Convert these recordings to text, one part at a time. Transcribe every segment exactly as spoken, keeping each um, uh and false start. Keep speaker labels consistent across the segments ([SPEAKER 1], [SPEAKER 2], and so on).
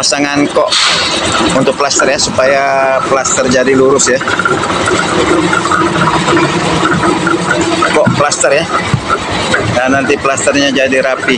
[SPEAKER 1] pemasangan kok untuk plaster ya, supaya plaster jadi lurus ya. Kok plaster ya, dan nanti plasternya jadi rapi.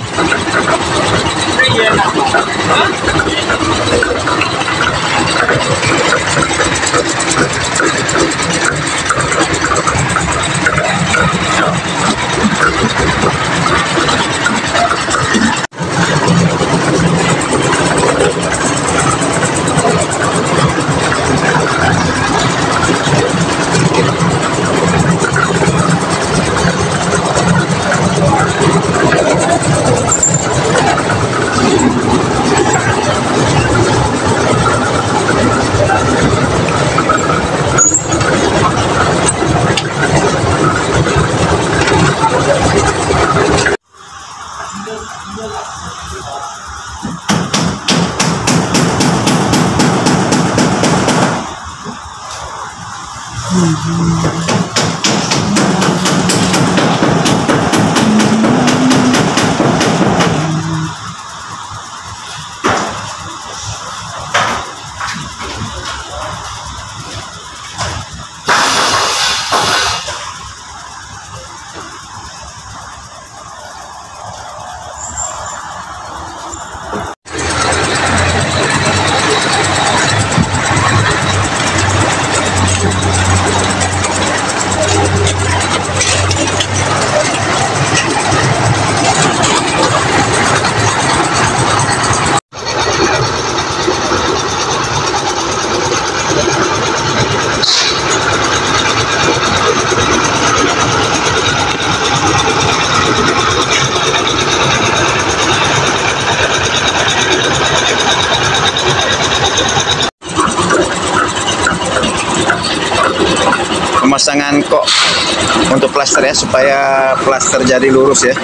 [SPEAKER 1] Pemasangan kok untuk plaster ya, supaya plaster jadi lurus ya.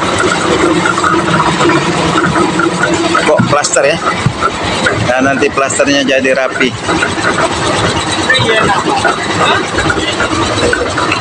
[SPEAKER 1] Kok plaster ya, dan nanti plasternya jadi rapi.